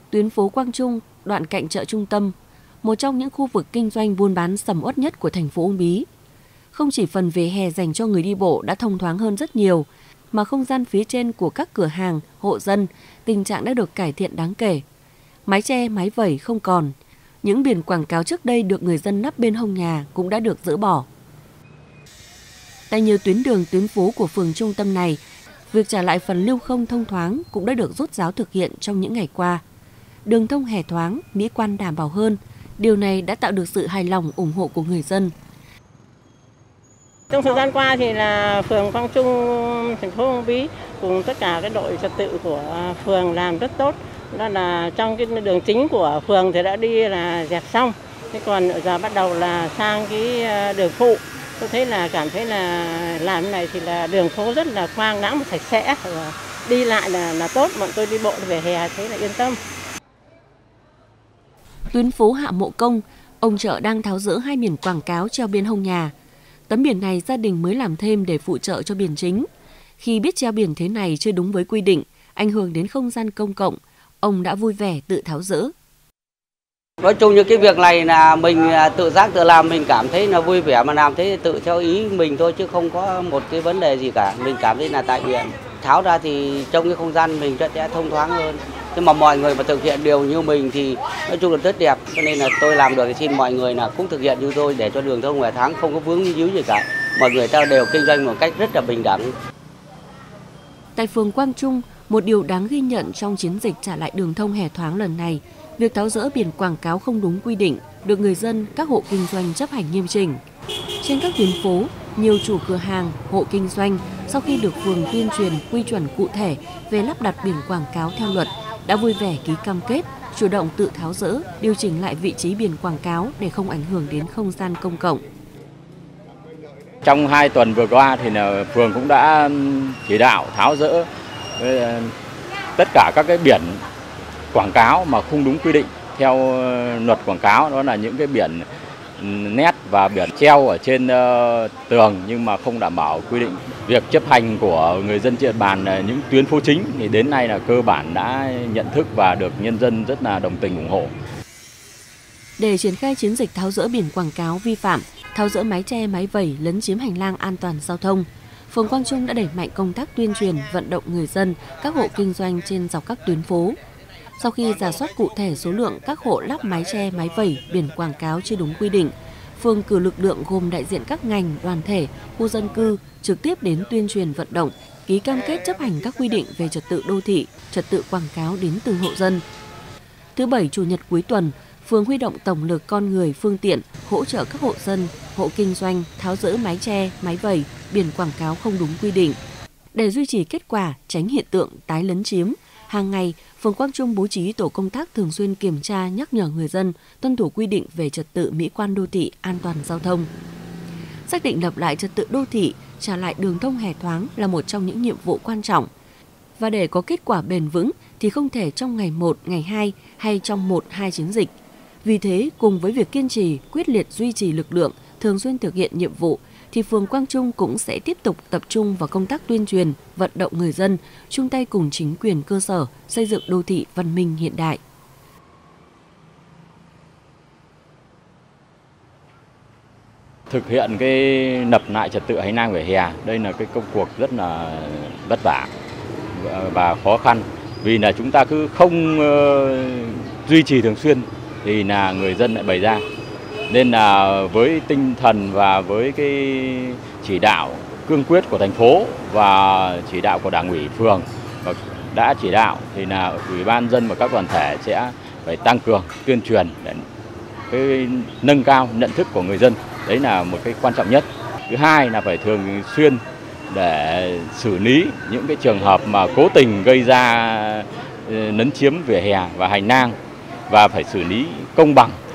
Tuyến phố Quang Trung, đoạn cạnh chợ Trung Tâm, một trong những khu vực kinh doanh buôn bán sầm uất nhất của thành phố Uông Bí. Không chỉ phần vỉa hè dành cho người đi bộ đã thông thoáng hơn rất nhiều, mà không gian phía trên của các cửa hàng, hộ dân, tình trạng đã được cải thiện đáng kể. Mái che, mái vẩy không còn. Những biển quảng cáo trước đây được người dân nắp bên hông nhà cũng đã được dỡ bỏ. Tại nhiều tuyến đường, tuyến phố của phường Trung Tâm này, việc trả lại phần lưu thông thông thoáng cũng đã được rốt ráo thực hiện trong những ngày qua. Đường thông hẻ thoáng, mỹ quan đảm bảo hơn. Điều này đã tạo được sự hài lòng, ủng hộ của người dân. Trong thời gian qua thì là phường Quang Trung, thành phố Uông Bí cùng tất cả cái đội trật tự của phường làm rất tốt. Đó là trong cái đường chính của phường thì đã đi là dẹp xong. Thế còn giờ bắt đầu là sang cái đường phụ. Tôi thấy là cảm thấy là làm cái này thì là đường phố rất là khoang đãng, sạch sẽ, đi lại là tốt, bọn tôi đi bộ về hè thấy là yên tâm. Tuyến phố Hạ Mộ Công, ông chợ đang tháo dỡ 2 biển quảng cáo treo bên hông nhà. Tấm biển này gia đình mới làm thêm để phụ trợ cho biển chính. Khi biết treo biển thế này chưa đúng với quy định, ảnh hưởng đến không gian công cộng, ông đã vui vẻ tự tháo dỡ. Nói chung như cái việc này là mình tự giác tự làm, mình cảm thấy là vui vẻ mà làm thế tự theo ý mình thôi chứ không có một cái vấn đề gì cả. Mình cảm thấy là tại biển tháo ra thì trong cái không gian mình sẽ thông thoáng hơn. Nhưng mà mọi người mà thực hiện điều như mình thì nói chung là rất đẹp. Cho nên là tôi làm được thì xin mọi người là cũng thực hiện như tôi để cho đường thông hẻ thoáng, không có vướng víu gì cả. Mọi người ta đều kinh doanh một cách rất là bình đẳng. Tại phường Quang Trung, một điều đáng ghi nhận trong chiến dịch trả lại đường thông hẻ thoáng lần này, việc tháo dỡ biển quảng cáo không đúng quy định được người dân, các hộ kinh doanh chấp hành nghiêm chỉnh. Trên các tuyến phố, nhiều chủ cửa hàng, hộ kinh doanh sau khi được phường tuyên truyền quy chuẩn cụ thể về lắp đặt biển quảng cáo theo luật đã vui vẻ ký cam kết, chủ động tự tháo dỡ, điều chỉnh lại vị trí biển quảng cáo để không ảnh hưởng đến không gian công cộng. Trong 2 tuần vừa qua thì phường cũng đã chỉ đạo tháo dỡ tất cả các cái biển quảng cáo mà không đúng quy định theo luật quảng cáo, đó là những cái biển nét và biển treo ở trên tường nhưng mà không đảm bảo quy định. Việc chấp hành của người dân trên địa bàn những tuyến phố chính thì đến nay là cơ bản đã nhận thức và được nhân dân rất là đồng tình ủng hộ. Để triển khai chiến dịch tháo dỡ biển quảng cáo vi phạm, tháo dỡ mái che, mái vẩy lấn chiếm hành lang an toàn giao thông, phường Quang Trung đã đẩy mạnh công tác tuyên truyền, vận động người dân, các hộ kinh doanh trên dọc các tuyến phố. Sau khi rà soát cụ thể số lượng các hộ lắp mái che, mái vẩy, biển quảng cáo chưa đúng quy định, phường cử lực lượng gồm đại diện các ngành, đoàn thể, khu dân cư trực tiếp đến tuyên truyền vận động, ký cam kết chấp hành các quy định về trật tự đô thị, trật tự quảng cáo đến từng hộ dân. Thứ Bảy, Chủ nhật cuối tuần, phường huy động tổng lực con người, phương tiện hỗ trợ các hộ dân, hộ kinh doanh tháo dỡ mái che, mái vẩy, biển quảng cáo không đúng quy định. Để duy trì kết quả, tránh hiện tượng tái lấn chiếm, hàng ngày, phường Quang Trung bố trí tổ công tác thường xuyên kiểm tra, nhắc nhở người dân tuân thủ quy định về trật tự mỹ quan đô thị, an toàn giao thông. Xác định lập lại trật tự đô thị, trả lại đường thông hẻ thoáng là một trong những nhiệm vụ quan trọng. Và để có kết quả bền vững thì không thể trong ngày 1, ngày 2 hay trong 1-2 chiến dịch. Vì thế, cùng với việc kiên trì, quyết liệt duy trì lực lượng, thường xuyên thực hiện nhiệm vụ, thì phường Quang Trung cũng sẽ tiếp tục tập trung vào công tác tuyên truyền, vận động người dân, chung tay cùng chính quyền cơ sở xây dựng đô thị văn minh hiện đại. Thực hiện cái lập lại trật tự hành lang vỉa hè, đây là cái công cuộc rất là vất vả và khó khăn, vì là chúng ta cứ không duy trì thường xuyên thì là người dân lại bày ra. Nên là với tinh thần và với cái chỉ đạo cương quyết của thành phố và chỉ đạo của Đảng ủy phường đã chỉ đạo thì là Ủy ban dân và các đoàn thể sẽ phải tăng cường tuyên truyền để cái nâng cao nhận thức của người dân. Đấy là một cái quan trọng nhất. Thứ hai là phải thường xuyên để xử lý những cái trường hợp mà cố tình gây ra lấn chiếm vỉa hè và hành lang và phải xử lý công bằng.